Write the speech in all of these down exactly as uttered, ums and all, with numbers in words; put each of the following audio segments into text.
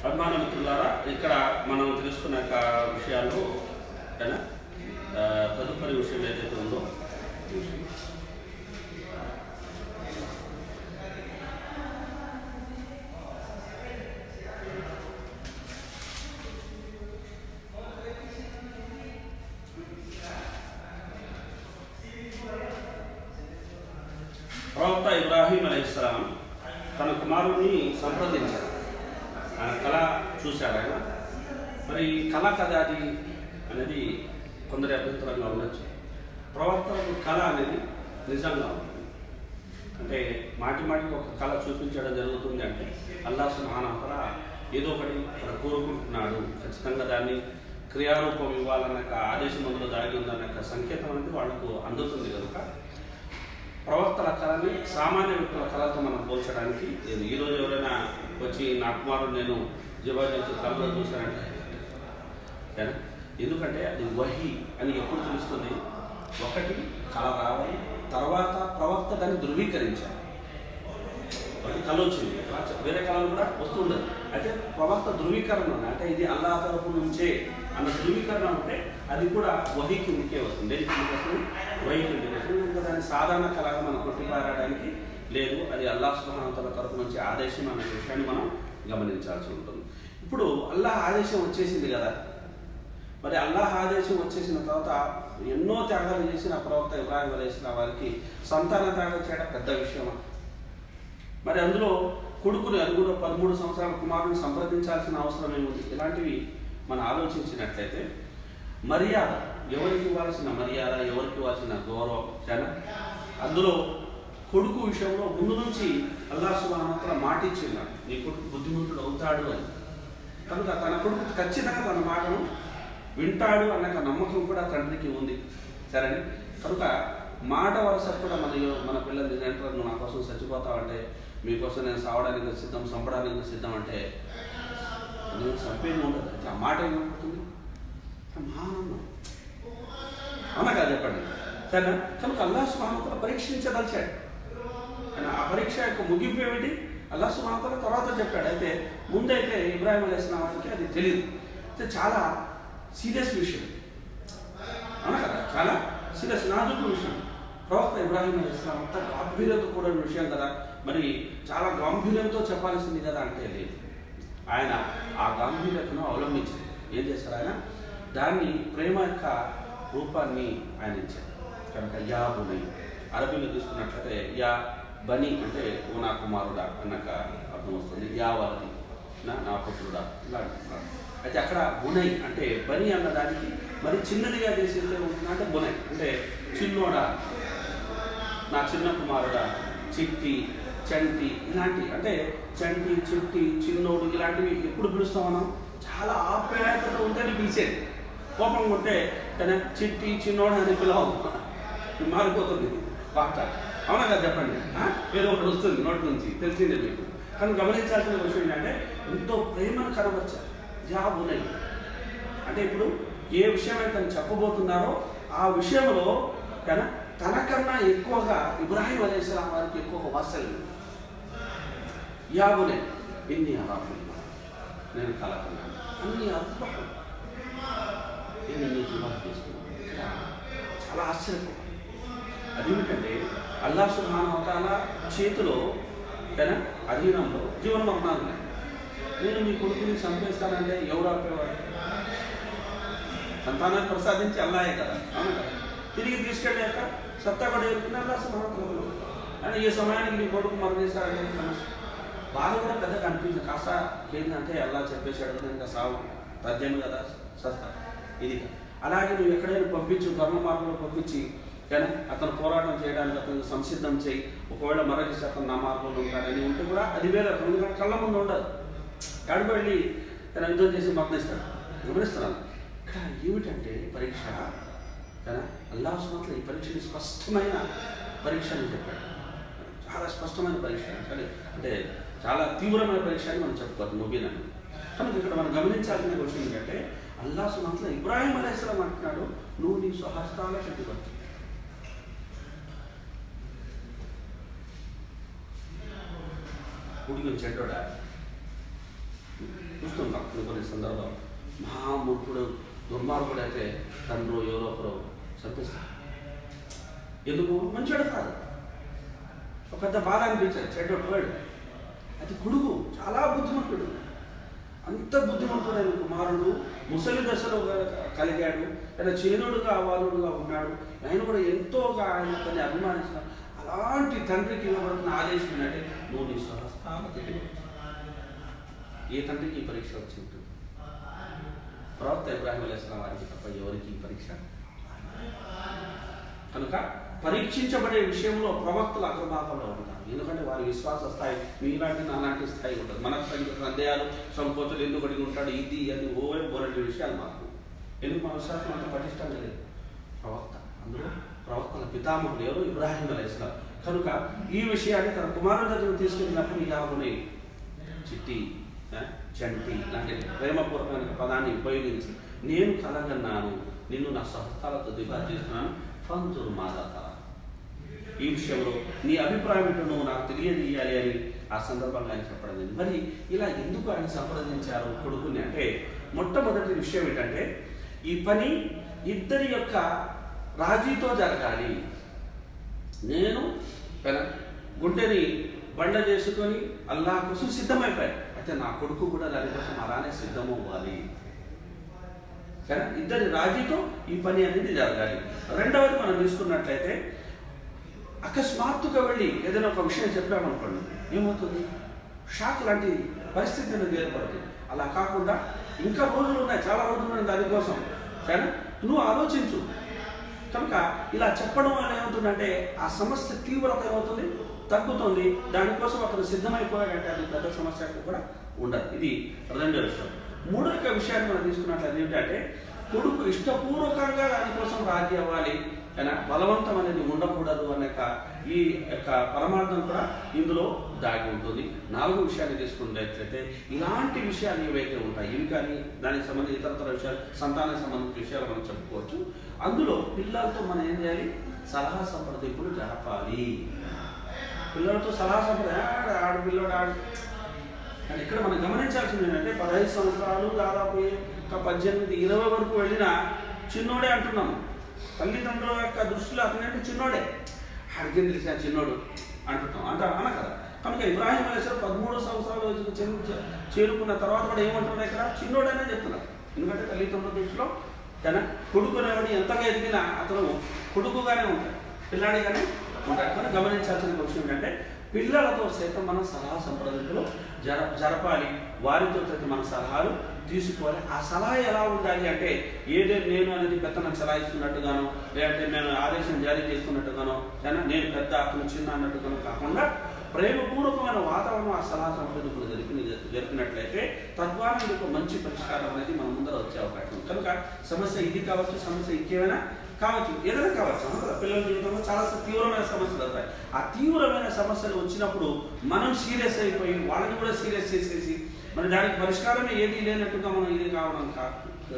అభిమాన మిత్రులారా, ఇక్కడ మనం తెలుసుకున్న విషయాల్లో తదుపరి విషయం ఏదైతే ఉందో ప్రవక్త ఇబ్రాహీం అలైహిస్సలాం తన కుమారుడిని సంప్రదించారు. ఆయన కళ చూశారు. ఆయన మరి కళ కదా అది అనేది కొందరి అభ్యంతరంగా ఉండొచ్చు. ప్రవక్తలకు కళ అనేది నిజంగా ఉంటుంది. అంటే మాటి మాటికి ఒక కళ చూపించడం జరుగుతుంది అంటే అల్లాహ్ సుబ్హానహు వ తఆలా ఏదో ఒకటి అక్కడ కోరుకుంటున్నాడు, ఖచ్చితంగా దాన్ని క్రియారూపం ఇవ్వాలన్న ఆదేశం అందులో దాగి ఉందన్న సంకేతం అనేది వాళ్ళకు అందుతుంది కనుక ప్రవక్తల కళని సామాన్య వ్యక్తుల కళతో మనం పోల్చడానికి లేదు. ఈరోజు ఎవరైనా వచ్చి నా కుమారుడు నేను జబర్దస్త్ కళలో చూశానంటే, ఎందుకంటే అది వహీ అని ఎప్పుడు తెలుస్తుంది? ఒకటి కళ రావాలి, తర్వాత ప్రవక్త దాన్ని ధృవీకరించాలి. ఒకటి కళ వచ్చింది, వేరే కళలు కూడా వస్తుండదు. అయితే ప్రవక్త ధృవీకరణ అంటే ఇది అల్లాహ్ తరఫు నుంచే అన్న ధృవీకరణ ఉంటే అది కూడా వహీ కిందకే వస్తుంది. దేని కిందకి వస్తుంది? వహీ కిందకి వస్తుంది. ఇంకా దాన్ని సాధారణ కళగా మనం కొట్టిపారడానికి లేదు. అది అల్లాహ్ సుబ్హానహు వ తఆలా తరఫు నుంచి ఆదేశం అనే విషయాన్ని మనం గమనించాల్సి ఉంటుంది. ఇప్పుడు అల్లాహ్ ఆదేశం వచ్చేసింది కదా, మరి అల్లాహ్ ఆదేశం వచ్చేసిన తర్వాత ఎన్నో త్యాగాలు చేసిన ప్రవక్త ఇబ్రాహీం అలైహిస్సలాం వారికి సంతాన త్యాగం చేయడం పెద్ద విషయమా? మరి అందులో కొడుకుని అది కూడా పదమూడు సంవత్సరాల కుమారుని సంప్రదించాల్సిన అవసరం ఏముంది? ఇలాంటివి మనం ఆలోచించినట్లయితే మర్యాద, ఎవరికి ఇవ్వాల్సిన మర్యాద, ఎవరికి ఇవ్వాల్సిన గౌరవం చాలా అందులో కొడుకు విషయంలో ముందు నుంచి అల్లాహ్ సుబ్హానహు వ తఆలా మాట ఇచ్చిన్నాడు, నీ కొడుకు బుద్ధిమంతుడు అవుతాడు అని. కనుక తన కొడుకు ఖచ్చితంగా తన మాటను వింటాడు అన్న నమ్మకం కూడా తండ్రికి ఉంది. సరే, కనుక మాట వరుసకు కూడా మన మన పిల్లలు నిజంగా నువ్వు నా కోసం చచ్చిపోతావంటే, మీకోసం నేను సావడానికి సిద్ధం, చంపడానికి సిద్ధం అంటే నేను చంపేది ఉండదు. అయితే ఆ మాట ఏమవుతుంది? మహానందం అవునా కాదు చెప్పండి. సరేనా? కనుక అల్లాహ్ సుబ్హానహు వ తఆలా పరీక్షించదలిచాడు. ఆ పరీక్ష యొక్క ముగింపు ఏమిటి? అల్లాహ్ సుబ్హానహు వ తఆలా తర్వాత చెప్పాడు. అయితే ముందైతే ఇబ్రాహీం అలైహిస్సలాం వారికి అది తెలియదు. అయితే చాలా సీరియస్ విషయం అవునా కదా, చాలా సీరియస్ నాజూకు విషయం. ప్రవక్త ఇబ్రాహీం అలైహిస్సలాం అంతా గాంభీర్యంతో కూడిన విషయం కదా, మరి చాలా గాంభీర్యంతో చెప్పాల్సింది కదా అంటే లేదు. ఆయన ఆ గాంభీర్యతను అవలంబించారు. ఏం చేశారు? ఆయన దాన్ని ప్రేమ యొక్క రూపాన్ని ఆయన ఇచ్చారు. కనుక యా బునై అరబీలో తీసుకున్నట్లయితే యా బని అంటే ఓ నా కుమారుడా అన్నక అర్థం వస్తుంది. యా వలది నా నా పుత్రుడా ఇలా అంటున్నారు. అయితే అక్కడ బునై అంటే బని అన్నదానికి మరి చిన్నదిగా చేసేస్తే ఉంటుందంటే బునై అంటే చిన్నోడా, నా చిన్న కుమారుడా, చిట్టి, చంటి ఇలాంటి అంటే చంటి, చిట్టి, చిన్నోడు ఇలాంటివి ఎప్పుడు పిలుస్తాం మనం? చాలా ఆప్యాయతతో ఉంటే పిలిచేది. కోపం ఉంటే కానీ చిట్టి, చిన్నోడు అని పిలవం, మారిపోతుంది పాట. అవునా కదా చెప్పండి? ఏదో ఒకటి వస్తుంది నోటి నుంచి, తెలిసిందే మీకు. కానీ గమనించాల్సిన విషయం ఏంటంటే ఎంతో ప్రేమను కనబర్చారు. జాబునై అంటే ఇప్పుడు ఏ విషయమైతే తను చెప్పబోతున్నారో ఆ విషయంలో కానీ తనకన్నా ఎక్కువగా ఇబ్రాహీం అలైహిస్సలాం వారికి ఎక్కువ వాత్సల్యం. యాబునై ఇన్ని అరాఫుల్లా, నేను కలకన్నాను అన్ని అద్భుతం, నేను నీకు వివాహం చేసుకున్నాను. చాలా ఆశ్చర్యపోయాను. అదేమిటంటే అల్లాహ్ సుబ్హానహు వ తఆలా చేతిలో కానీ అధీనంలో జీవన మరణాలు ఉన్నాయి. నేను మీ కొడుకుని చంపేస్తానంటే ఎవరు ఆపేవాడు? సంతానాన్ని ప్రసాదించి అల్లాహే కదా, అవును కదా. తిరిగి తీసుకెళ్ళాక సత్తా కూడా చెప్తున్నా అల్లాహ్ సుబ్హానహు వ తఆలా. అని ఈ సమయానికి నీ కొడుకు మరణిస్తాడనే సమస్య బాధ కూడా పెద్దగా అనిపించింది. కాస్త ఏంటంటే అల్లాహ్ చెప్పేశాడు కదా, ఇంకా సాగు తథ్యం కదా, సస్తా ఇది. అలాగే నువ్వు ఎక్కడైనా పంపించు, ధర్మ మార్గంలో పంపించి కానీ అతను పోరాటం చేయడానికి అతను సంసిద్ధం చేయి. ఒకవేళ మరణిస్తే అతను నా మార్గంలో ఉంటాడని ఉంటే కూడా అది వేరే, ఎందుకంటే కళ్ళ ముందు ఉండదు. ఎక్కడికి వెళ్ళి తన యుద్ధం చేసి మరణిస్తాడు. గమనిస్తున్నాను ఇక్కడ ఏమిటంటే పరీక్ష కదా. అల్లాహ్ సుబ్హానహు వ తఆలా ఈ పరీక్షని స్పష్టమైన పరీక్ష అని చెప్పాడు. చాలా స్పష్టమైన పరీక్ష, సరే అంటే చాలా తీవ్రమైన పరీక్ష అని మనం చెప్పుకోవచ్చు ముబీనని. కనుక ఇక్కడ మనం గమనించాల్సిన విషయం ఏంటంటే అల్లాహ్ సుబ్హానహు వ తఆలా ఇబ్రాహీం అలైహిస్సలాం అంటున్నాడు, నువ్వు నీ స్వహస్తాల శక్తిపరచు. ఉడికి చెడ్డోడా చూస్తూ కొన్ని సందర్భాలు మహామూర్ఖుడు దుర్మార్గుడు అయితే తండ్రి ఎవరో ఒకరు చంపిస్తారు. ఎందుకు? మంచివాడు కాదు, ఒక పెద్ద బాధ అనిపించాడు, చెడ్డోడు వాడు. అది కొడుకు చాలా బుద్ధిమంతుడు, అంత బుద్ధిమంతుడైన కుమారుడు ముసలి దశలో కలిగాడు, ఆయన చేనుడుగా అవాలుడుగా ఉన్నాడు. ఆయన కూడా ఎంతోగా ఆయన తను అభిమానిస్తున్నాడు. అలాంటి తండ్రికి ఇవ్వబడుతున్న ఆదేశం ఏంటంటే నువ్వు నీ స్వహస్తాన తెలియ. ఏ తండ్రికి ఈ పరీక్ష వచ్చి ఉంటుంది? ప్రవక్త ఇబ్రాహీం అలైహిస్సలాం వారికి తప్ప ఎవరికి ఈ పరీక్ష? కనుక పరీక్షించబడే విషయంలో ప్రవక్తలు అగ్రభాగంలో ఉంటారు. ఎందుకంటే వారి విశ్వాస స్థాయి మీలాంటి నాలాంటి స్థాయి ఉంటుంది. మనకు సందేహాలు సంకోచలు ఎందుకు అడిగి ఉంటాడు, ఇది అది ఓవే బోలెడు విషయాలు మాకు ఎందుకు? మన విశ్వాసం అంత పటిష్టంగా లేదు. ప్రవక్త, అందులో ప్రవక్తల పితామహుడు ఎవరు? ఇబ్రాహీం అలైహిస్సలాం. కనుక ఈ విషయాన్ని తన కుమారుల దగ్గర తీసుకెళ్ళినప్పుడు యాగుని చిట్టి చంటి లాంటి ప్రేమపూర్వకమైన పదాన్ని ఉపయోగించి నేను కలగన్నాను, నిన్ను నా సహస్తాలతో దిగారు చేస్తున్నాను, ఫంతురు మాదాత, ఈ విషయంలో నీ అభిప్రాయం ఏంటో నువ్వు నాకు తెలియజేయాలి అని ఆ సందర్భంగా ఆయన చెప్పడం. మరి ఇలా ఎందుకు ఆయన సంప్రదించారు కొడుకుని అంటే, మొట్టమొదటి విషయం ఏంటంటే ఈ పని ఇద్దరి యొక్క రాజీతో జరగాలి. నేను గుంటెని బండ చేసుకొని అల్లాహ్ కోసం సిద్ధమైపోయాను, అయితే నా కొడుకు కూడా దానికోసం అలానే సిద్ధమవ్వాలి. కానీ ఇద్దరి రాజీతో ఈ పని అనేది జరగాలి. రెండవది మనం తీసుకున్నట్లయితే అకస్మాత్తుగా వెళ్ళి ఏదైనా ఒక విషయం చెప్పామనుకోండి, ఏమవుతుంది? షాక్ లాంటి పరిస్థితి అనేది ఏర్పడుతుంది. అలా కాకుండా ఇంకా రోజులు ఉన్నాయి, చాలా రోజులు ఉన్నాయి దానికోసం, కానీ నువ్వు ఆలోచించు. కనుక ఇలా చెప్పడం వల్ల ఏమవుతుందంటే ఆ సమస్య తీవ్రత ఏమవుతుంది? తగ్గుతుంది. దానికోసం అతను సిద్ధమైపోయాడంటే అది పెద్ద సమస్య కూడా ఉండదు. ఇది రెండో విషయం. మూడో యొక్క విషయాన్ని మనం తీసుకున్నట్లయితే ఏంటంటే కొడుకు ఇష్టపూర్వకంగా దానికోసం రాజీ అవ్వాలి, అయినా బలవంతం అనేది ఉండకూడదు అనే ఈ యొక్క పరమార్థం కూడా ఇందులో దాగి ఉంటుంది. నాలుగు విషయాన్ని తీసుకున్నట్లయితే ఇలాంటి విషయాలు ఏవైతే ఉంటాయి ఇవి కానీ దానికి సంబంధించి ఇతరతర విషయాలు, సంతానానికి సంబంధించిన విషయాలు మనం చెప్పుకోవచ్చు. అందులో పిల్లలతో మనం ఏం చేయాలి? సలహా సంప్రదింపులు జరపాలి. పిల్లలతో సలహా సంప్రదాయం ఆడపిల్లడు ఆడు కానీ ఇక్కడ మనం గమనించాల్సింది ఏంటంటే పదహైదు సంవత్సరాలు దాదాపు ఒక పద్దెనిమిది ఇరవై వరకు వెళ్ళిన చిన్నోడే అంటున్నాము. తల్లిదండ్రుల యొక్క దృష్టిలో అతనంటే చిన్నోడే, అడిగింది తెలిసిన చిన్నోడు అంటున్నాం అంట అన కదా. కనుక ఇబ్రాహీం అలైహిస్సలాం పదమూడు సంవత్సరాలు చేరుకున్న తర్వాత కూడా ఏమంటున్నారు? ఇక్కడ చిన్నోడనే చెప్తున్నారు. ఎందుకంటే తల్లిదండ్రుల దృష్టిలో కానీ కొడుకునేవాడు ఎంతగా ఎదిగినా అతను కొడుకుగానే ఉంటాడు, పిల్లాడిగానే ఉంటాడు. కానీ గమనించాల్సిన విషయం ఏంటంటే పిల్లలతో సైతం మనం సలహా సంప్రదింపులు జర జరపాలి వారితో సైతం మన సలహాలు తీసుకోవాలి. ఆ సలహా ఎలా ఉండాలి అంటే ఏదో నేను అనేది పెద్దను సలహిస్తున్నట్టుగానో, లేదంటే నేను ఆదేశం జారీ చేస్తున్నట్టుగానో, కానీ నేను పెద్ద అతను చిన్న అన్నట్టుగానో కాకుండా ప్రేమపూర్వకమైన వాతావరణం ఆ సలహా సంప్రదింపులు జరిపి జరిపినట్లయితే తద్వారా ఇది మంచి పరిష్కారం అనేది మన ముందర వచ్చే అవకాశం ఉంది. కనుక సమస్య ఇది కావచ్చు, సమస్య ఇంకేమైనా కావచ్చు, ఏదైనా కావచ్చు. పిల్లల జీవితంలో చాలా తీవ్రమైన సమస్యలు వస్తాయి. ఆ తీవ్రమైన సమస్యలు వచ్చినప్పుడు మనం సీరియస్ అయిపోయి వాళ్ళని కూడా సీరియస్ చేసేసి మరి దానికి పరిష్కారమే ఏది లేనట్టుగా మనం ఇది కావడం కా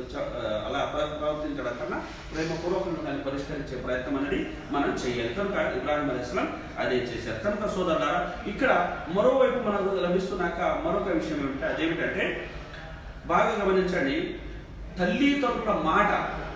అలా ప్రవర్తించడం కన్నా ప్రేమపూర్వకంగా దాన్ని పరిష్కరించే ప్రయత్నం అనేది మనం చేయాలి. కనుక ఇబ్రాహీం అలైహిస్సలాం అదే చేశారు. కనుక సోదరులారా ఇక్కడ మరోవైపు మనకు లభిస్తున్నాక మరొక విషయం ఏమిటి? అదేమిటంటే బాగా గమనించండి, తల్లిదండ్రుల మాట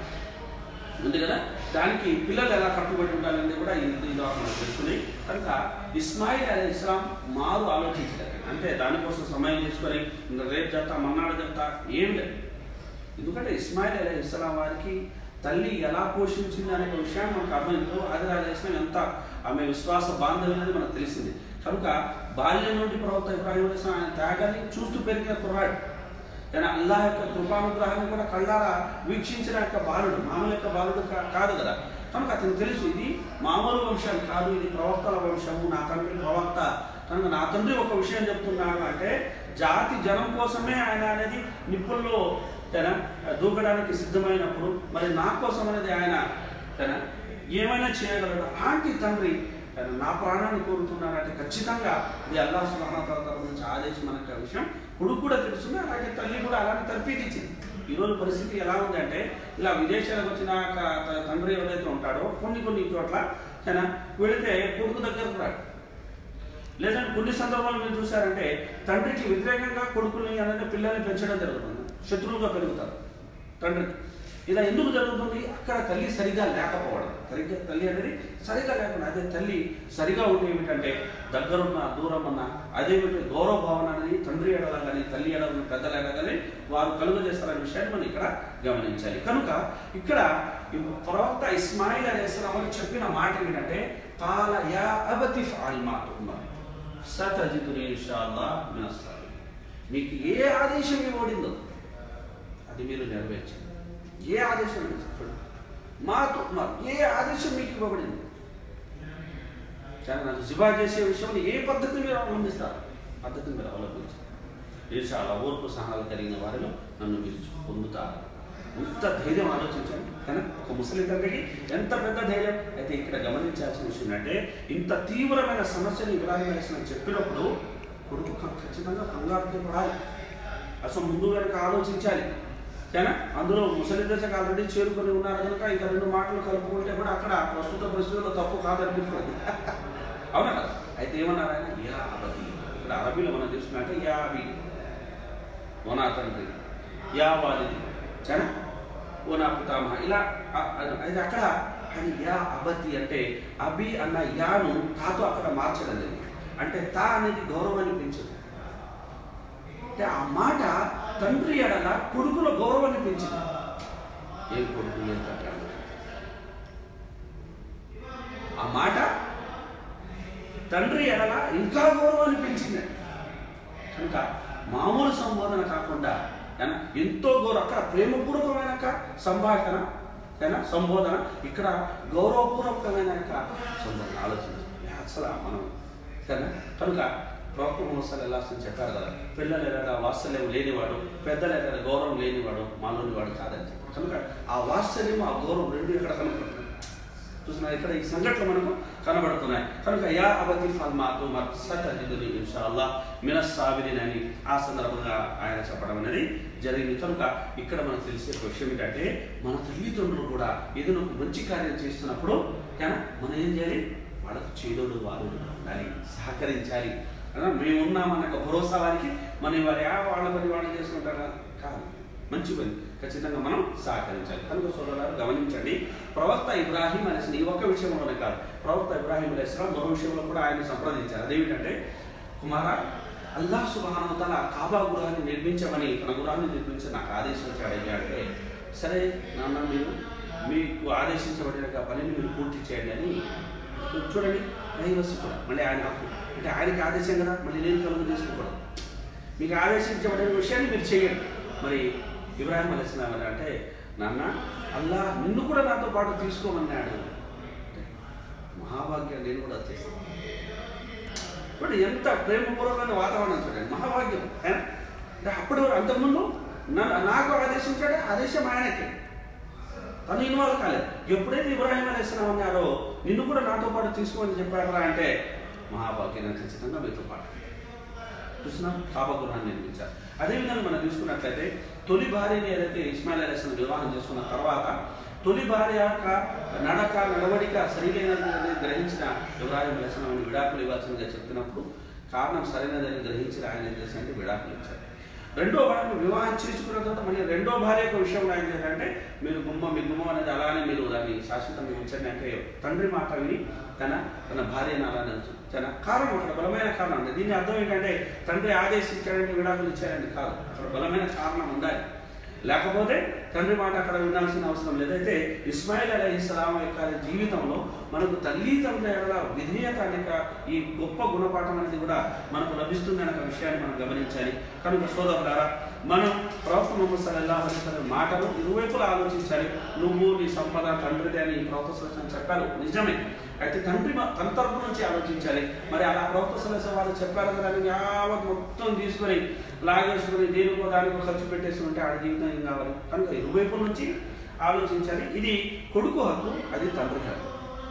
ఉంది కదా, దానికి పిల్లలు ఎలా కట్టుబడి ఉండాలనేది కూడా ఇది మనకు తెలుస్తుంది. కనుక ఇస్మాయిల్ అలైహిస్సలాం మారు ఆలోచించలేదు. అంటే దానికోసం సమయం తీసుకొని రేపు చెప్తా మన్నాడు చెప్తా ఏం లేదు. ఎందుకంటే ఇస్మాయిల్ అలైహిస్సలాం వారికి తల్లి ఎలా పోషించింది అనే విషయాన్ని మనకు అర్థమైందో అది అలైహిస్సలాం ఎంత ఆమె విశ్వాస బాంధవ్యం అనేది మనకు తెలిసింది. కనుక బాల్యం నుండి ప్రవక్త ఇబ్రాహీం అలైహిస్సలాం ఆయన త్యాగాన్ని చూస్తూ పెరిగిన కుర్రాడు, కానీ అల్లాహ్ యొక్క కృపానుగ్రహాన్ని కూడా కళ్ళారా వీక్షించిన యొక్క బాలుడు, మామూలు యొక్క బాలుడు కాదు కదా. కనుక అతను తెలుసు ఇది మామూలు వంశం కాదు, ఇది ప్రవక్తల వంశము, నా తండ్రి ప్రవక్త. కనుక నా తండ్రి ఒక విషయం చెప్తున్నాడు అంటే జాతి జనం కోసమే ఆయన అనేది నిప్పుల్లో దూకడానికి సిద్ధమైనప్పుడు మరి నా కోసం అనేది ఆయన ఏమైనా చేయగలడు. అలాంటి తండ్రి నా ప్రాణాన్ని కోరుతున్నానంటే ఖచ్చితంగా ఇది అల్లాహ్ సుబ్హానహు వ తఆలా తరఫు నుంచి ఆదేశం అనే విషయం కొడుకు కూడా తెలుస్తుంది. అలాగే తల్లి కూడా అలాంటి తర్ఫీదు ఇచ్చింది. ఈరోజు పరిస్థితి ఎలా ఉంది అంటే ఇలా విదేశాలకు వచ్చిన తండ్రి ఎవరైతే ఉంటాడో కొన్ని కొన్ని చోట్ల వెళితే కొడుకు దగ్గరకు రాడు, లేదంటే కొన్ని సందర్భాలు మీరు చూసారంటే తండ్రికి వ్యతిరేకంగా కొడుకుని అనేది పిల్లల్ని పెంచడం జరుగుతుంది, శత్రువులుగా పెరుగుతారు తండ్రికి. ఇలా ఎందుకు జరుగుతుంది? అక్కడ తల్లి సరిగా లేకపోవడం. సరిగ్గా తల్లి అనేది సరిగా లేకుండా, అదే తల్లి సరిగా ఉంటే ఏమిటంటే దగ్గరున్న దూరం ఉన్న అదేమిటి గౌరవ భావన అనేది తండ్రి ఎడల కానీ తల్లి ఎడల పెద్దల ఎడల కానీ వారు కలుగజేస్తారనే విషయాన్ని మనం ఇక్కడ గమనించాలి. కనుక ఇక్కడ ప్రవక్త ఇస్మాయిల్ అలైహిస్సలాం చెప్పిన మాట ఏమిటంటే కాల యా అబతి ఫఅల్ మా తుమర్ సతజిదుని ఇన్షాఅల్లాహ్ మినస్ సాబిరీన్. మీకు ఏ ఆదేశం ఇవ్వబడిందో అది మీరు నెరవేర్చండి. ఏ ఆదేశం మాతో ఏ ఆదేశం మీకు ఇవ్వబడింది కానీ నాకు జిబా చేసే విషయంలో ఏ పద్ధతిని మీరు అవలంబిస్తారు, పద్ధతిని మీరు అవలంబించారు. చాలా ఓర్పు సహనాలు కలిగిన వారిలో నన్ను మీరు పొందుతారు. ఎంత ధైర్యం ఆలోచించండి. కానీ ఒక ముస్లిం తండ్రికి ఎంత పెద్ద ధైర్యం. అయితే ఇక్కడ గమనించాల్సిన విషయం అంటే ఇంత తీవ్రమైన సమస్యని ఇబ్రాహీం అలైహిస్సలాం చెప్పినప్పుడు కొడుకు ఖచ్చితంగా కంగారు పడాలి, అసలు ముందు వెనక ఆలోచించాలి. కానీ అందులో ముసలి దశకు ఆల్రెడీ చేరుకొని ఉన్నారు కనుక ఇంకా రెండు మాటలు కలుపుకుంటే కూడా అక్కడ ప్రస్తుత పరిస్థితుల్లో తప్పు కాదనిపిస్తుంది. అవునా కదా? అయితే ఏమన్నారు ఆయన? యా అబతి. ఇక్కడ అరబీలో మనం చూసుకున్నట్టే యా అబి ఓ నా తండ్రి, యా వాలిది కానీ ఓ నా పితామహ, ఇలా అయితే అక్కడ ఆయన యా అబతి అంటే అబి అన్న యాను తాతో అక్కడ మార్చడం జరిగింది. అంటే తా అనేది గౌరవాన్ని పెంచదు. అంటే ఆ మాట తండ్రి ఎడల కొడుకుల గౌరవాన్ని పెంచింది. ఏం కొడుకు ఎంత ఆ మాట తండ్రి ఎడల ఇంకా గౌరవాన్ని పెంచింది. కనుక మామూలు సంబోధన కాకుండా ఎంతో గౌరవం, అక్కడ ప్రేమపూర్వకమైన సంభాషణ సంబోధన, ఇక్కడ గౌరవపూర్వకమైన సంబోధన. ఆలోచించి అసలు మనం కదా. కనుక ప్రవక్త ముహమ్మద్ సల్లల్లాహు అలైహి వసల్లం చెప్పారు కదా, పిల్లలు ఎలాగా వాత్సల్యం లేనివాడు, పెద్దలు ఎలాగా గౌరవం లేనివాడు మాలోని వాడు కాదని చెప్పారు. కనుక ఆ వాత్సల్యం ఆ గౌరవం రెండు ఇక్కడ కనబడుతుంది. చూస్తున్నారు ఇక్కడ ఈ సంఘటనలు మనకు కనబడుతున్నాయి. కనుక యా అబతి ఫఅల్ మా తుమర్ సతజిదుని ఇన్షాఅల్లాహ్ మినస్ సాబిరీన్ అని ఆ సందర్భంగా ఆయన చెప్పడం అనేది జరిగింది. కనుక ఇక్కడ మనకు తెలిసే విషయం ఏంటంటే మన తల్లిదండ్రులు కూడా ఏదైనా ఒక మంచి కార్యం చేస్తున్నప్పుడు కానీ మనం ఏం చేయాలి? వాళ్ళకు చేదోడు వారు ఉండాలి, సహకరించాలి. మేమున్నామన్న భరోసా వారికి మనం వారి వాళ్ళ పని వాళ్ళు చేసుకుంటారా కాదు, మంచి పని ఖచ్చితంగా మనం సహకరించాలి. కనుక సోదరులారా గమనించండి, ప్రవక్త ఇబ్రాహీం అలైహిస్సలాం ఈ ఒక్క విషయంలోనే కాదు, ప్రవక్త ఇబ్రాహీం అలైహిస్సలాం మరో విషయంలో కూడా ఆయన సంప్రదించారు. అదేమిటంటే కుమారా అల్లాహ్ సుబ్హానహు వ తఆలా కాబా గృహాన్ని నిర్మించమని తన గృహాన్ని నిర్మించి నాకు ఆదేశించాడు. అయ్యా అంటే సరే నాన్న మీరు మీకు ఆదేశించబడిన పనిని మీరు పూర్తి చేయండి అని. చూడండి దైవస్సు కూడా మళ్ళీ ఆయన హక్కు, అంటే ఆయనకి ఆదేశం కదా, మళ్ళీ నేను కలుగు తీసుకోకూడదు. మీకు ఆదేశించబడిన విషయాన్ని మీరు చేయండి. మరి ఇబ్రాహీం అలైహిస్సలాం అంటే నాన్న అల్లాహ్ నిన్ను కూడా నాతో పాటు తీసుకోమన్నాడు. మహాభాగ్యం, నేను కూడా చేస్తాను. ఇప్పుడు ఎంత ప్రేమపూర్వకమైన వాతావరణం చూడండి, మహాభాగ్యం. అంటే అప్పుడు అంతకుముందు నాకు ఆదేశించాడే, ఆదేశం ఆయనకే, తను ఇన్వాల్వ్ కాలేదు. ఎప్పుడైతే ఇబ్రాహీం అలైహిస్సలాం అన్నారో నిన్ను కూడా నాతో పాటు తీసుకోమని చెప్పారా అంటే మహాభాగ్యం, ఖచ్చితంగా మీతో పాటు చూసినాం కాబా గృహాన్ని నిర్మించారు. అదేవిధంగా మనం చూసుకున్నట్లయితే తొలి భార్యని ఏదైతే ఇస్మాయిల్ అలైహిస్సలాం వివాహం చేసుకున్న తర్వాత తొలి భార్య యొక్క నడక నడవడిక సరిగైనదని గ్రహించిన ఇబ్రాహీం అలైహిస్సలాం విడాకులు ఇవ్వాల్సిందిగా చెప్పినప్పుడు కారణం సరైనదని గ్రహించిన ఆయన ఏం చేశారంటే విడాకులు ఇచ్చారు. రెండో భార్యకు వివాహం చేసుకున్న తర్వాత మళ్ళీ రెండో భార్య యొక్క విషయంలో ఏం చేయాలంటే మీరు గుమ్మ మీ గుమ్మం అనేది అలానే మీరు దాన్ని శాశ్వతంగా ఉంచండి అంటే తండ్రి మాట విని తన తన భార్యను అలానే తన కారణం, అక్కడ బలమైన కారణం ఉంది. దీని అర్థం ఏంటంటే తండ్రి ఆదేశించాడంటే విడాకులు ఇచ్చారని కాదు, అక్కడ బలమైన కారణం ఉండాలి. లేకపోతే తండ్రి మాట అక్కడ వినాల్సిన అవసరం లేదైతే ఇస్మాయిల్ అలైహిస్సలాం యొక్క జీవితంలో మనకు తల్లి తండ్రుల విధేయత అనేక ఈ గొప్ప గుణపాఠం అనేది కూడా మనకు లభిస్తుంది అనే విషయాన్ని మనం గమనించాలి. కనుక సోదరులారా మనం ప్రవక్త ముహమ్మద్ సల్లల్లాహు అలైహి వసల్లం మాటలు ఇరువైపులా ఆలోచించాలి. నువ్వు నీ సంపద తండ్రిది అని ప్రవక్త సల్లల్లాహు అలైహి వసల్లం చెప్పారు, నిజమే. అయితే తండ్రి తన తరపు నుంచి ఆలోచించాలి. మరి అలా ప్రవక్త సల్లల్లాహు అలైహి వసల్లం వాళ్ళు చెప్పారు కదా, యావత్ మొత్తం తీసుకొని లాగేసుకుని దేనికో దానికో ఖర్చు పెట్టేసి ఉంటే ఆడ జీవితం ఏం కావాలి. కనుక ఇరువైపుల నుంచి ఆలోచించాలి. ఇది కొడుకు హక్కు, అది తండ్రి హక్కు.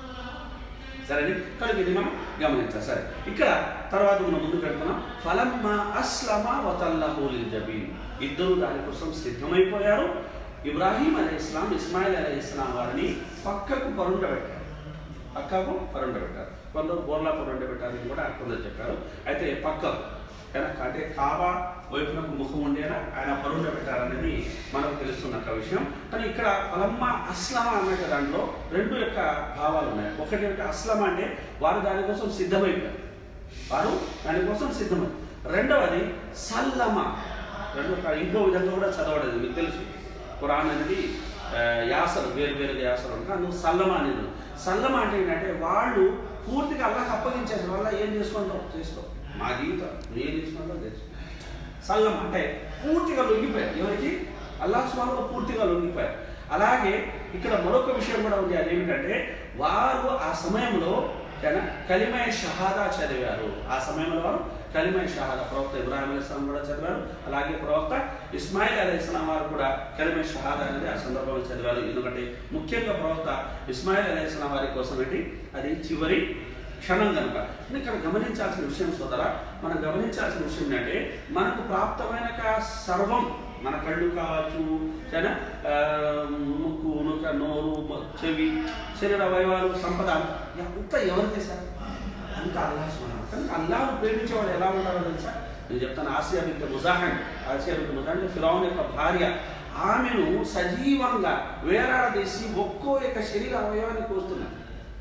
సరే కనుక ఇది మనం గమనించాలి. సరే ఇక్కడ తర్వాత మనం ముందుకు వెళ్తున్నాం. ఫలమ్మా అస్లమా వతల్లహు లిల్జబీన్, ఇద్దరు దానికోసం సిద్ధమైపోయారు. ఇబ్రాహీం అలైహిస్సలాం ఇస్మాయిల్ అలైహిస్సలాం వారిని పక్కకు పరుండబెట్టారు, పక్కకు పరుండబెట్టారు. కొందరు బోర్లా పొరండి పెట్టాలని కూడా కొందరు చెప్పారు. అయితే పక్క అంటే కాబా వైపునకు ముఖం ఉండేలా ఆయన పరుండ పెట్టారనేది మనకు తెలుస్తున్న ఒక విషయం. కానీ ఇక్కడ ఫలమ్మ అస్లమ అనే దాంట్లో రెండు యొక్క భావాలు ఉన్నాయి. ఒకటి అంటే అస్లమ అంటే వారు దానికోసం సిద్ధమైపోయారు, వారు దానికోసం సిద్ధమై. రెండవది సల్లమ, రెండు ఇంకో విధంగా కూడా చదవడదు. మీకు తెలుసు ఖురాన్ అనేది యాసలు వేరు వేరుగా యాసలు ఉంటాయి. అందుకు సల్లమ అనేది. సల్లమ అంటే ఏంటంటే వాళ్ళు పూర్తిగా అల్లాహ్ అప్పగించేసి వల్ల ఏం చేసుకుంటాం చేసుకో, మా జీవితం ఏం చేసుకుంటాం చేసుకో. సల్లం అంటే పూర్తిగా లొంగిపోయారు. ఎవరికి? అల్లాహ్ సుబ్హానహు పూర్తిగా లొంగిపోయారు. అలాగే ఇక్కడ మరొక విషయం కూడా ఉంది. అదేమిటంటే వారు ఆ సమయంలో కలిమా షహాదా చదివారు. ఆ సమయంలో వారు కలిమా షహాదా, ప్రవక్త ఇబ్రాహిం అలైహిస్సలాం కూడా చదివారు. అలాగే ప్రవక్త ఇస్మాయిల్ అలైహిస్సలాం వారు కూడా కలిమా షహాదా అనేది ఆ సందర్భంలో చదివారు. ఎందుకంటే ముఖ్యంగా ప్రవక్త ఇస్మాయిల్ అలైహిస్సలాం వారి కోసం ఏంటి అది చివరి క్షణం కనుక. ఇక్కడ గమనించాల్సిన విషయం సోదరా, మనం గమనించాల్సిన విషయం ఏంటంటే మనకు ప్రాప్తమైన సర్వం, మన కళ్ళు కావచ్చు, ముక్కు, నుక, నోరు, చెవి, శరీర అవయవాలు, సంపద అంతా ఎవరు చేశారు? అంత అల్లాహ్ సుబ్హానహు. కనుక అల్లాహ్ను ప్రేమించేవాడు ఎలా ఉండాలో తెలుసా? నేను చెప్తాను. ఆసియా బింత్ ముజాహిన్, ఆసియా బింత్ ముజాహిన్ ఫిరౌన్ యొక్క భార్య, ఆమెను సజీవంగా వేలాడదీసి ఒక్కో యొక్క శరీర అవయవాన్ని కోస్తున్నారు,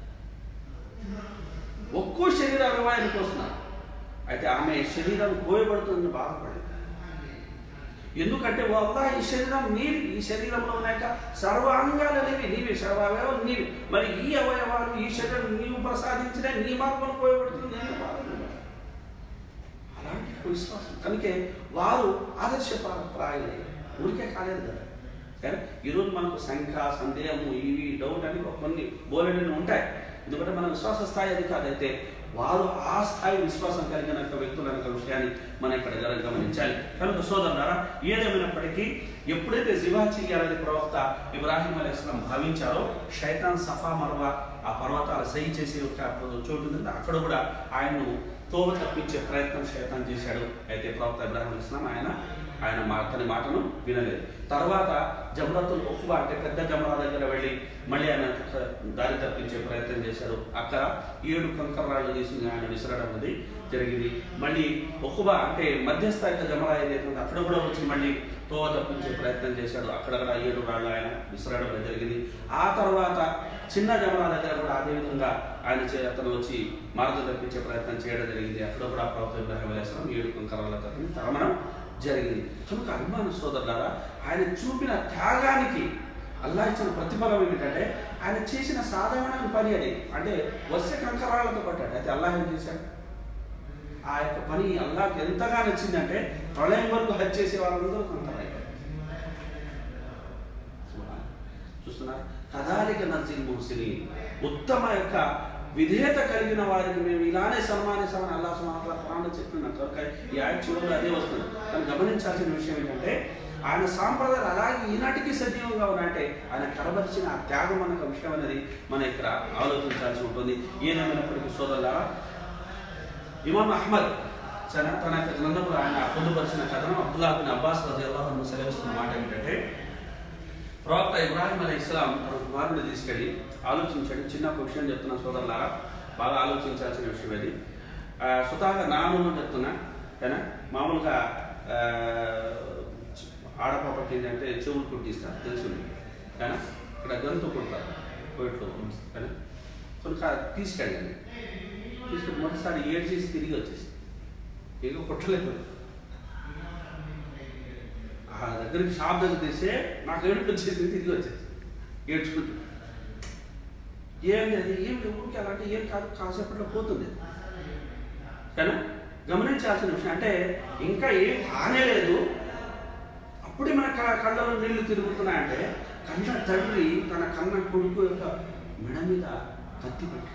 ఒక్కో శరీర అవయవాన్ని కోస్తున్నారు. అయితే ఆమె శరీరం కోయబడుతుందని బాధపడింది. ఎందుకంటే వల్ల ఈ శరీరం నీవి, ఈ శరీరంలో ఉన్నాక సర్వ అంగాలు నీవి, నీవి సర్వ అవయవాలు నీవి, మరి ఈ అవయవాలు ఈ శరీరం నీవు ప్రసాదించిన నీ మార్గం కోయబడుతుంది. నేను బాధపడి అలాంటి విశ్వాసం కనుకే వారు ఆదర్శప్రాయులే, ఊరికే కాలేదు కదా. కానీ ఈరోజు మనకు శంక, సందేహము, ఇవి డౌట్ అని కొన్ని బోలెడని ఉంటాయి. ఎందుకంటే మన విశ్వాస స్థాయి అది కాదైతే వారు ఆ స్థాయి విశ్వాసం కలిగిన వ్యక్తులు అనే విషయాన్ని మనం ఇక్కడ గమనించాలి. కనుక సోదరులారా, ఏదేమైనప్పటికీ ఎప్పుడైతే జివా చేయాలని ప్రవక్త ఇబ్రాహిం అలైహిస్సలాం భావించారో, షైతాన్ సఫా మర్వా ఆ పర్వతాలు సహి చేసే ఒక చోటు ఉందంటే అక్కడ కూడా ఆయన్ను తోవ తప్పించే ప్రయత్నం షైతాన్ చేశాడు. అయితే ప్రవక్త ఇబ్రాహిం అలైహిస్సలాం ఆయన ఆయన మా అతని మాటను వినలేదు. తర్వాత జమ్రతుల్ ఉఖ్వా అంటే పెద్ద జమరా దగ్గర వెళ్ళి మళ్ళీ ఆయన దారి తప్పించే ప్రయత్నం చేశాడు. అక్కడ ఏడు కంకర్రాళ్ళు తీసుకుని ఆయన విసరడం అనేది జరిగింది. మళ్ళీ ఉఖ్వా అంటే మధ్యస్థాయి జమరా ఏదైతే అక్కడ కూడా వచ్చి మళ్ళీ తోవ తప్పించే ప్రయత్నం చేశాడు. అక్కడ కూడా ఏడు రాళ్ళు ఆయన విసరడం జరిగింది. ఆ తర్వాత చిన్న జమరా దగ్గర కూడా అదేవిధంగా ఆయన చే అతను వచ్చి మార్గం తప్పించే ప్రయత్నం చేయడం జరిగింది. అక్కడ కూడా ప్రవక్త ఇబ్రాహిం అలైహిస్సలాం ఏడు కంకర్రాళ్ళ తరపుని తరమడం జరిగింది. కనుక అభిమాన సోదరులారా, ఆయన చూపిన త్యాగానికి అల్లాహ్ ఇచ్చిన ప్రతిఫలం ఏమిటంటే ఆయన చేసిన సాధారణ పని అది. అంటే వరుస కంకరాలతో పట్టాడు. అయితే అల్లాహ్ ఏం చేశాడు? ఆ యొక్క పని అల్లాహ్కి ఎంతగా నచ్చిందంటే ప్రళయం వరకు హజ్ చేసే వాళ్ళందరూ కంకరైపోయారు. చూస్తున్నారు? కదాలిక నజిల్ ముహ్సినీన్, ఉత్తమ యొక్క విధేయత కలిగిన వారికి మేము ఇలానే సన్మానిస్తామని అల్లాహ్ సుబ్హానహు వ తఆలా ఖురాన్లో చెప్పిన కనుక ఈ ఆయన చివరిలో అదే వస్తుంది. కానీ గమనించాల్సిన విషయం ఏంటంటే ఆయన సాంప్రదాయాలు అలాగే ఈనాటికి సజీవంగా ఉన్నాయంటే ఆయన కనబరిచిన ఆ త్యాగం అన్న విషయం అనేది మనం ఇక్కడ ఆలోచించాల్సి ఉంటుంది. ఏదేమైనప్పటికీ సోదరులారా, ఇమాం అహ్మద్ తన తన యొక్క గ్రంథంలో ఆయన పొందుపరిచిన కథనం అబ్దుల్లాహ్ బిన్ అబ్బాస్ రలియల్లాహు అన్హు సెలవిస్తున్న మాట ఏంటంటే, ప్రవక్త ఇబ్రాహిం అలైహిస్సలాం తన కుమారుడిని తీసుకెళ్ళి ఆలోచించాడు. చిన్న ఒక విషయం చెప్తున్నా సోదరులారా, బాగా ఆలోచించాల్సిన విషయం అది. స్వతహాగా నామను చెప్తున్నా కానీ మామూలుగా ఆడపాపకి ఏంటంటే చెవులు కుట్టిస్తారు తెలుసుంది, కానీ ఇక్కడ గంతు కుడతారు కోయిట్లో కానీ కొన్ని తీసుకెళ్ళండి. తీసుకెళ్ళి మొదటిసారి ఏడు చేసి తిరిగి వచ్చేసి ఇక కుట్టలేదు. ఆ దగ్గరికి షాప్ దగ్గర తీసే నాకు ఏడుపు వచ్చేసి తిరిగి వచ్చేసి ఏడ్చుకుంటుంది. ఏం లేదు, ఏం ఊరికి అలాంటి ఏం కాదు, కాసేపట్లో పోతుంది. కానీ గమనించాల్సిన విషయం అంటే ఇంకా ఏం కానేలేదు, అప్పుడే మన కళ్ళలో నీళ్లు తిరుగుతున్నాయంటే కన్న తండ్రి తన కన్న కొడుకు యొక్క మెడ మీద కత్తి పెట్టి,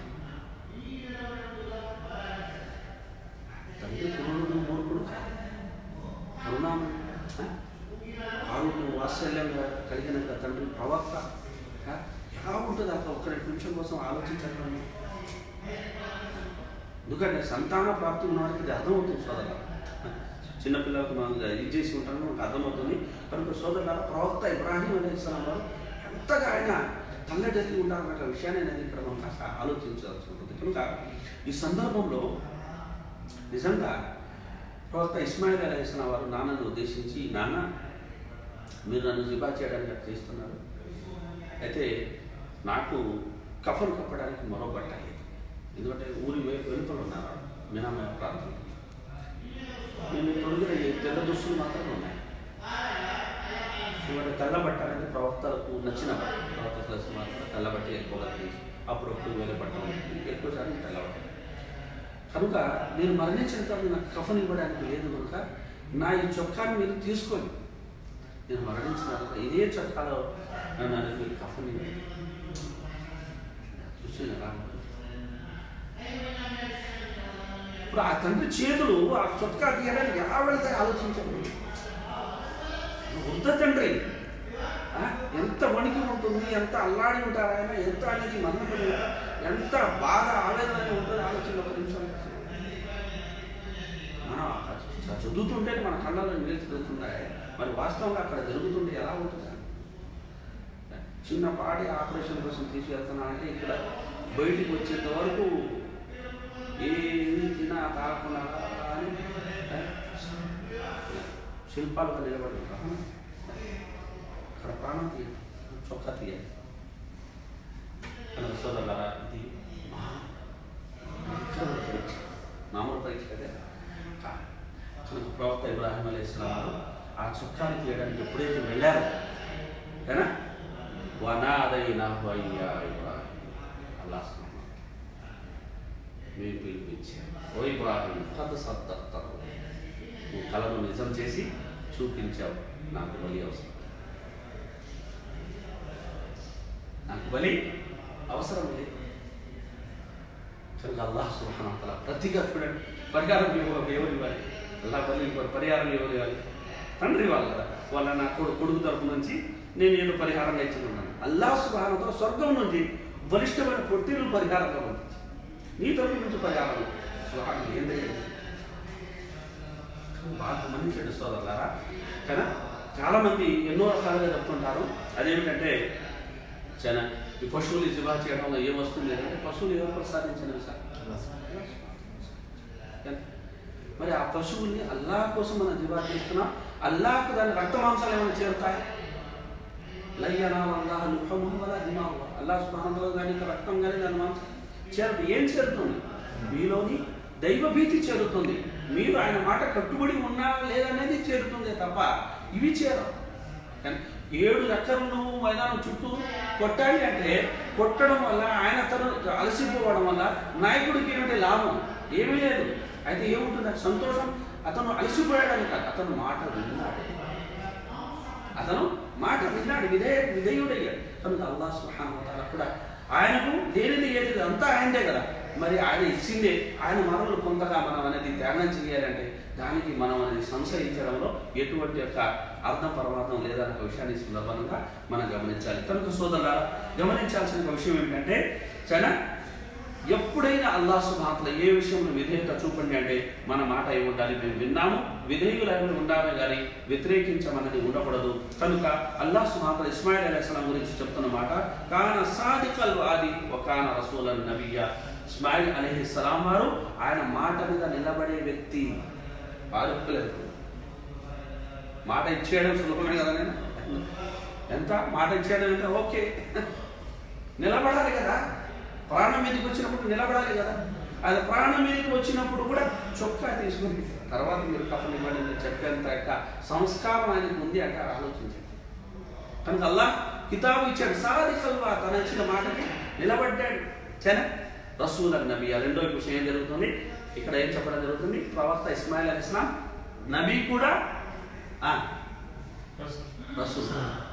తండ్రి కురుడు మూర్ఖుడు కరుణామయుడు కారుణ్యం వాత్సల్యంగా కలిగిన తండ్రి ప్రవక్త ఎలా ఉంటుంది అక్కడ ఒక్క రెండు నిమిషం కోసం ఆలోచించడం. ఎందుకంటే సంతాన ప్రాప్తి ఉన్న వారికి ఇది అర్థమవుతుంది సోదరుల. చిన్నపిల్లలకు మనం ఇది చేసి ఉంటాము మనకు అర్థమవుతుంది. కనుక సోదరుల ప్రవక్త ఇబ్రాహిం అలైహిస్సలాం వారు ఎంతగా ఆయన తల్లడెత్తి ఉండాలన్న విషయాన్ని నేను ఇక్కడ మనం కాస్త ఆలోచించాల్సి ఉంటుంది. కనుక ఈ సందర్భంలో నిజంగా ప్రవక్త ఇస్మాయిల్ అలైహిస్సలాం వారు నాన్నను ఉద్దేశించి, నాన్న మీరు నన్ను జిబా చేయడానికి అట్లా చేస్తున్నారు, అయితే నాకు కఫన్ కప్పడానికి మరో బట్ట లేదు. ఎందుకంటే ఊరి వెలుపల ఉన్నారు మినామయ ప్రాంతంలో. నేను తొడుగున తెల్ల దుస్తులు మాత్రమే ఉన్నాయి. ఇవాళ తెల్ల బట్ట అనేది ప్రవక్తలకు నచ్చిన బట్ట. ప్రవక్త మాత్రం తెల్ల బట్ట ఎక్కువగా తీసి అప్పుడప్పుడు వేరే బట్ట ఉంటుంది, ఎక్కువ శాతం తెల్ల బట్ట. కనుక నేను మరణించిన తర్వాత నాకు కఫన్ ఇవ్వడానికి లేదు కనుక నా ఈ చొక్కాని మీరు తీసుకొని నేను మరణించిన తర్వాత ఇదే చొక్కాలో నన్ను అనేది మీరు కఫన్ ఇవ్వండి. చూసిన ఇప్పుడు ఆ తండ్రి చేతులు ఆ చొక్కా తీయడానికి ఎలా వెళితే ఆలోచించండి. వృద్ధ తండ్రి ఎంత వణికి ఉంటుంది, ఎంత అల్లాడి ఉంటారు ఆయన, ఎంత అనేది మన్నపడి ఎంత బాధ ఆవేదన ఉంటుంది ఆలోచన. ఒక నిమిషం మనం చదువుతుంటే మన కళ్ళలో నీళ్ళు తిరుగుతున్నాయి, మరి వాస్తవంగా అక్కడ జరుగుతుంటే ఎలా ఉంటుంది? చిన్నపాటి ఆపరేషన్ కోసం తీసుకెళ్తున్నా అంటే ఇక్కడ బయటికి వచ్చేంత వరకు ఏమి తినా తాగకుండా అని శిల్పాలుగా నిలబడి ఉంటాం. అక్కడ ప్రాణం తీయాలి, చొక్కా తీయాలి. కనుక సోదరులారా, ఇది పరీక్ష, మామూలు పరీక్ష కదా. కనుక ప్రవక్త ఇబ్రాహీం అలైహిస్సలాం వారు ఆ చొక్కాని తీయడానికి ఎప్పుడైతే వెళ్ళారో ఏనా వనాదైనాహు అయ్యా ఇబ్రాహీం, అల్లాహ్ మేము పిలిపించారు, ఓ ఇబ్రాహీం కద్ సద్దక్తహు, నువ్వు కలను నిజం చేసి చూపించావు, నాకు బలి అవసరం, నాకు బలి అవసరం లేదు. కనుక అల్లాహ్ సుబ్హానహు వ తఆలా ప్రతిగా చూడండి, పరిహారం ఎవరు ఇవ్వాలి? అల్లాహ్ బలి పరిహారం ఎవరు ఇవ్వాలి? తండ్రి ఇవ్వాలి కదా. వాళ్ళ నా కొడుకు కొడుకు తరపు నుంచి నేను ఏదో పరిహారంగా ఇచ్చుకున్నాను. అల్లాహ్ సుబ్హానహు వ తఆలా స్వర్గం నుంచి బలిష్టమైన పొట్టిలు పరిహారంగా పంపించి నీ తరపు నుంచి పరిహారం సుబ్హానహు ఏం తెలియదు. బాగా గమనించండి సోదరులారా. కానీ చాలామంది ఎన్నో రకాలుగా చెప్తుంటారు. అదేమిటంటే చాలా ఈ పశువులు జిబా చేయడంలో ఏం వస్తుంది అంటే పశువులు ఎవరు ప్రసాదించినవి సార్? మరి ఆ పశువుల్ని అల్లాహ్ కోసం మనం జిబా చేస్తున్నాం. అల్లాహకు దాని రక్త మాంసాలు ఏమైనా చేరుతాయి? అల్లాహ్ సుబ్హానహు వ తఆలా దాని రక్తం కానీ దాని మాంసం చేరు. ఏం చేరుతుంది? మీలోని దైవభీతి చేరుతుంది, మీరు ఆయన మాట కట్టుబడి ఉన్నా లేదనేది చేరుతుంది తప్ప ఇవి చేరవు. కానీ ఏడు లక్షలను మైదానం చుట్టూ కొట్టాలి అంటే కొట్టడం వల్ల ఆయన తను అలసిపోవడం వల్ల నాయకుడికి ఏమిటి లాభం? ఏమీ లేదు. అయితే ఏముంటుంది? సంతోషం. అతను అలసిపోయాడని కాదు, అతను మాట విన్నాడు, అతను మాట విన్నాడు, విధేయ విధేయుడయ్యాడు. కనుక అల్లాహ్ సుబ్హానహు వ తఆలా కూడా ఆయనకు దేనిది ఏది అంతా ఆయనదే కదా. మరి ఆయన ఇచ్చిందే, ఆయన మనలో కొంతగా మనం అనేది త్యాగం చేయాలంటే దానికి మనం అనేది సంశయించడంలో ఎటువంటి యొక్క అర్థం పరమార్థం లేదన్న విషయాన్ని సులభంగా మనం గమనించాలి. కనుక సోదరులారా, గమనించాల్సిన విషయం ఏంటంటే చాలా ఎప్పుడైనా అల్లాహ్ సుబ్హానహు వ తఆలా ఏ విషయంలో విధేయత చూపండి అంటే మన మాట ఏమి ఉండాలి? మేము విన్నాము, విధేయులైన ఉండాలి కానీ వ్యతిరేకించమన్నది ఉండకూడదు. కనుక అల్లాహ్ సుబ్హానహు వ తఆలా ఇస్మాయిల్ అలైహిస్సలాం గురించి చెప్తున్న మాట కాన సాదికల్ వాది వ కాన రసూలన్ నబియ్య. ఇస్మాయిల్ అలైహిస్సలాం వారు ఆయన మాట మీద నిలబడే వ్యక్తి. పాలుపులేదు, మాట ఇచ్చేయడం సులభమే కదా. నేను ఎంత మాట ఇచ్చేయడం అంటే ఓకే, నిలబడాలి కదా. ప్రాణం మీదకి వచ్చినప్పుడు నిలబడాలి కదా. అది ప్రాణం మీదకి వచ్చినప్పుడు కూడా చొక్కా తీసుకుని తర్వాత మీరు కఫన్ ఇవ్వండి నేను చెప్పేంత యొక్క సంస్కారం ఆయనకు ఉంది అంటే ఆలోచించండి. కనుక అల్లాహ్ కితాబు ఇచ్చాడు, సాదికల్వా తన ఇచ్చిన మాటకి నిలబడ్డాడు. సరే, రసూల్ నబీ. రెండో విషయం ఏం జరుగుతుంది ఇక్కడ? ఏం చెప్పడం జరుగుతుంది? ప్రవక్త ఇస్మాయిల్ అలైహిస్సలాం నబీ కూడా రసూల్.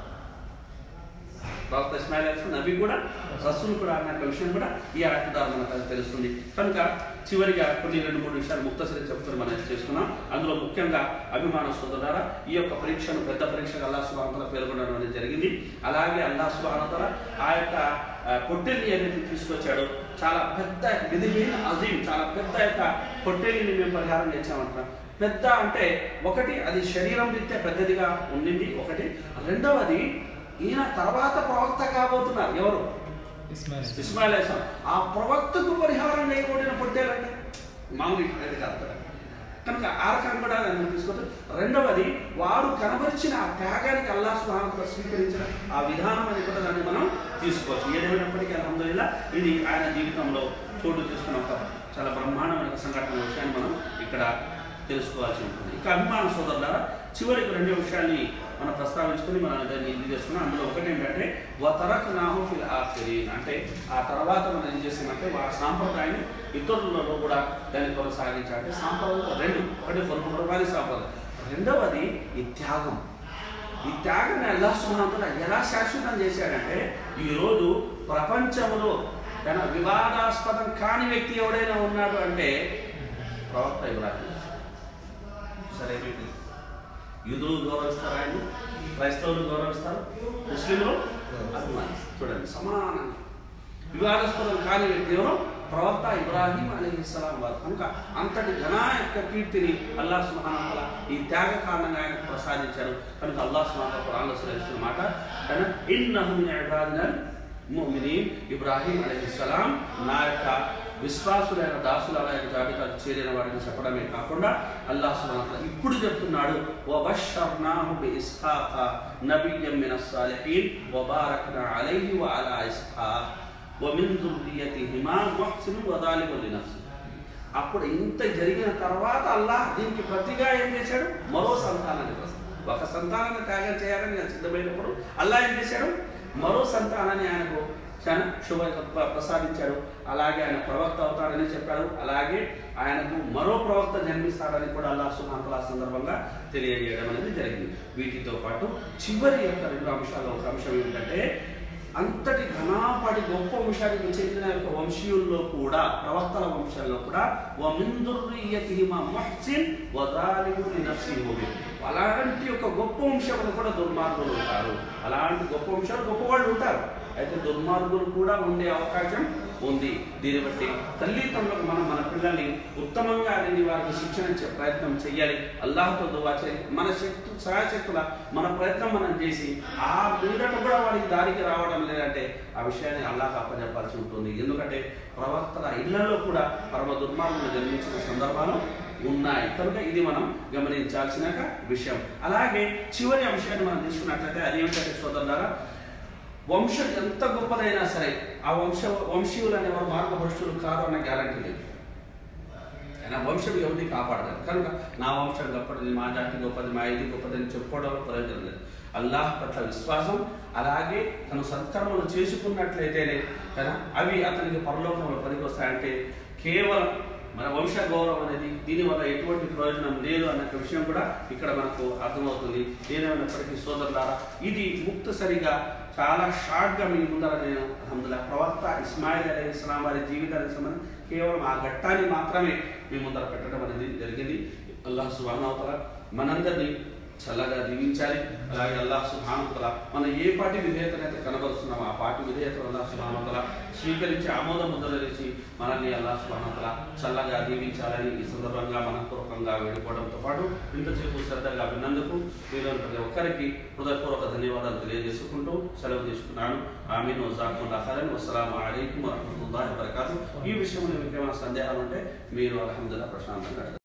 ప్రవక్త ఇస్మాయిల్ అలైహిస్సలాం నబీ కూడా రసూల్ కూడా అన్న విషయం కూడా ఈ ఆయత ద్వారా మనకు తెలుస్తుంది. కనుక చివరిగా కొన్ని రెండు మూడు విషయాలు ముక్తసరి చెప్తారు మనం చేసుకున్నాం. అందులో ముఖ్యంగా అభిమాన సోదరులారా, ఈ యొక్క పరీక్షను పెద్ద పరీక్షగా అల్లాహ్ సుబ్హానహు వ తఆలా పేర్కొనడం అనేది జరిగింది. అలాగే అల్లాహ్ సుబ్హానహు వ తఆలా ఆ యొక్క పొట్టేలిని ఏదైతే తీసుకొచ్చాడో చాలా పెద్ద విధిమైన అజీం, చాలా పెద్ద యొక్క పొట్టేలిని మేము పరిహారం చేసామంటున్నాం. పెద్ద అంటే ఒకటి అది శరీరం రీత్యా పెద్దదిగా ఉండింది ఒకటి. రెండవది ఈయన తర్వాత ప్రవక్త కాబోతున్నారు. ఎవరు? ఇస్మాయిల్ అలైహిస్సలాం. ఆ ప్రవక్తకు పరిహారం లేకుండా పొట్టేలంటే మామూలు అయితే కాదు కనుక ఆ రకంగా కూడా నేను తీసుకుంటే, రెండవది వారు కనబరిచిన ఆ త్యాగానికి అల్లాహ్ సుబ్హానహు వ తఆలా స్వీకరించిన ఆ విధానం అని కూడా దాన్ని మనం తీసుకోవచ్చు. ఏదేమైనప్పటికీ అల్హమ్దులిల్లాహ్ ఇది ఆయన జీవితంలో చోటు చేసుకున్న ఒక చాలా బ్రహ్మాండమైన సంఘటన విషయాన్ని మనం ఇక్కడ తెలుసుకోవాల్సి ఉంటుంది. ఇక అభిమాన సోదరులారా, చివరికి రెండు విషయాల్ని మనం ప్రస్తావించుకొని మనం దాన్ని ఇది చేసుకున్నాం. అందులో ఒకటి ఏంటంటే వతరక్నాహు ఫిల్ ఆఖిరీన్, అంటే ఆ తర్వాత మనం ఏం చేసామంటే ఆ సాంప్రదాయాన్ని ఇతరులలో కూడా దాన్ని కొనసాగించాలంటే సాంప్రదాయం రెండు, ఒకటి పొరపాటు సాంప్రదాయం, రెండవది ఈ త్యాగం. ఈ త్యాగాన్ని అల్లాహ్ సుబ్హానహు వ తఆలా ఎలా శాశ్వతం చేశాడంటే, ఈరోజు ప్రపంచంలో తన వివాదాస్పదం కాని వ్యక్తి ఎవడైనా ఉన్నాడు అంటే ప్రవక్త ఇబ్రాహీం. సరే, యూదులు గౌరవిస్తారు, ఆయన క్రైస్తవులు గౌరవిస్తారు, ముస్లింలు అభిమానిస్తారు. చూడండి, సమానంగా వివాదాస్పదం కాని వ్యక్తి ఎవరు? ప్రవక్త ఇబ్రాహీం అలైహిస్సలాం వారు. కనుక అంతటి ఘన యొక్క కీర్తిని అల్లాహ్ సుబ్హానహు వ తఆలా ఈ త్యాగ కారణంగా ఆయనకు ప్రసాదించారు. కనుక అల్లాహ్ సుబ్హానహు వ తఆలా ఖురాన్లో సెలవిస్తున్న మాట, ఇన్నహు మిన్ ఇబాదినల్ ముమినీన్, ఇబ్రాహీం అలైహిస్సలాం నా యొక్క విశ్వాసులైన దాసుల యొక్క జాబితాకు చేరిన వారిని చెప్పడమే కాకుండా అల్లాహ్ సుబ్హానహు వ తఆలా ఇప్పుడు చెప్తున్నాడు, వబషర్నాహు బిఇస్హాఖ నబియ్యన్ మినస్ సాలిహీన్ వబారక్నా అలైహి వఅలా ఇస్హాఖ వమిన్ దుర్రియతిహిమా ముహ్సిన్ వజాలిమున్ లినఫ్సి. అప్పుడు ఇంత జరిగిన తర్వాత అల్లాహ్ దీనికి ప్రతిగా ఏం చేశాడు? మరో సంతానాన్ని ప్రసాదించాడు. ఒక సంతానాన్ని త్యాగం చేయాలని సిద్ధమైనప్పుడు అల్లాహ్ ఏం చేశాడు? మరో సంతానాన్ని ఆయనకు శుభ ప్రసాదించాడు. అలాగే ఆయన ప్రవక్త అవుతాడని చెప్పాడు. అలాగే ఆయనకు మరో ప్రవక్త జన్మిస్తాడని కూడా అల్లాహ్ సుబ్హానహు వ తఆలా సందర్భంగా తెలియజేయడం అనేది జరిగింది. వీటితో పాటు చివరి యొక్క రెండు అంశాల్లో ఒక అంశం ఏమిటంటే, అంతటి ఘనాపాటి గొప్ప వంశానికి చెందిన యొక్క వంశీయుల్లో కూడా, ప్రవక్తల వంశాల్లో కూడా వమిన్ దుర్రియతిహిమా ముహ్సిన్ వజాలిమున్ లినఫ్సిహి ముబీన్, అలాంటి ఒక గొప్ప వంశంలో కూడా దుర్మార్గులు ఉంటారు. అలాంటి గొప్ప వంశాలు గొప్పవాళ్ళు ఉంటారు, అయితే దుర్మార్గులు కూడా ఉండే అవకాశం ఉంది. దీన్ని బట్టి తల్లిదండ్రులకు మనం మన పిల్లల్ని ఉత్తమంగా అనేది వారికి శిక్షణ ఇచ్చే ప్రయత్నం చేయాలి. అల్లాహ్తో దువా చేయాలి. మన శక్తి సహాయశక్తుల మన ప్రయత్నం మనం చేసి ఆ మీదట కూడా వారికి దారికి రావడం లేదంటే ఆ విషయాన్ని అల్లాహ్ అప్పచెప్పాల్సి ఉంటుంది. ఎందుకంటే ప్రవక్తల ఇళ్లలో కూడా పరమ దుర్మార్గులు జన్మించిన సందర్భాలు ఉన్నాయి. కనుక ఇది మనం గమనించాల్సిన విషయం. అలాగే చివరి అంశాన్ని మనం తీసుకున్నట్లయితే అదేమిటంటే సోదరులారా, వంశం ఎంత గొప్పదైనా సరే ఆ వంశ వంశీయులు అనేవారు మార్గభ్రష్టులు కాదు అన్న గ్యారంటీ లేదు. ఆయన వంశం ఎవరిని కాపాడలేదు. కనుక నా వంశం గొప్పది, మా జాతి గొప్పది, మా ఇది గొప్పది అని చెప్పుకోవడం ప్రయోజనం లేదు. అల్లాహ్ పట్ల విశ్వాసం, అలాగే తను సత్కర్మలు చేసుకున్నట్లయితేనే కదా అవి అతనికి పరలోకంలో పనికొస్తాయంటే కేవలం మన వంశ గౌరవం అనేది దీనివల్ల ఎటువంటి ప్రయోజనం లేదు అన్న విషయం కూడా ఇక్కడ మనకు అర్థమవుతుంది. ఏదేమైనప్పటికీ సోదరులారా, ఇది ముక్తసరిగా చాలా షార్ట్గా మీ ముందర నేను అల్హమ్దులిల్లాహ్ ప్రవక్త ఇస్మాయిల్ అలైహిస్సలాం వారి జీవితానికి సంబంధించి కేవలం ఆ ఘట్టాన్ని మాత్రమే మీ ముందర పెట్టడం అనేది జరిగింది. అల్లాహ్ సుబ్హానహు వ తఆలా మనందరినీ చల్లగా దీవించాలి. అలాగే అల్లాహ్ సుబ్హానహు వ తఆలా మనం ఏ పార్టీ విధేయతనైతే కనబరుస్తున్నామో ఆ పార్టీ విధేయతను అల్లాహ్ సుబ్హానహు వ తఆలా స్వీకరించి ఆమోద ముద్రలేసి మనల్ని అల్లాహ్ సుబ్హానహు వ తఆలా చల్లగా దీవించాలని ఈ సందర్భంగా మనపూర్వకంగా వేడుకోవడంతో పాటు ఇంతసేపు శ్రద్ధగా విన్నందుకు మీరు ప్రతి ఒక్కరికి హృదయపూర్వక ధన్యవాదాలు తెలియజేసుకుంటూ సెలవు తీసుకున్నాను. ఆమీన్. వజాకుముల్లాహు ఖైరన్. వస్సలాము అలైకుం వరహ్మతుల్లాహి వబరకాతుహు. ఈ విషయంలో మీకు ఏమైనా సందేహాలు ఉంటే మీరు అల్హమ్దులిల్లాహ్ ప్రశాంతంగా